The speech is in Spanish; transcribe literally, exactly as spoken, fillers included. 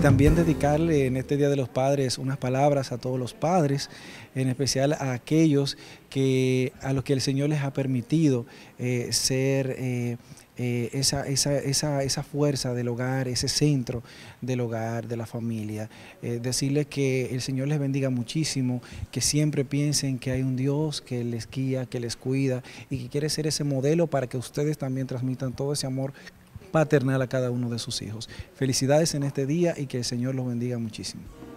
también dedicarle en este Día de los Padres unas palabras a todos los padres, en especial a aquellos que, a los que el Señor les ha permitido eh, ser eh, eh, esa, esa, esa, esa fuerza del hogar, ese centro del hogar, de la familia. Eh, decirles que el Señor les bendiga muchísimo, que siempre piensen que hay un Dios que les guía, que les cuida y que quiere ser ese modelo para que ustedes también transmitan todo ese amor paternal a cada uno de sus hijos. Felicidades en este día y que el Señor los bendiga muchísimo.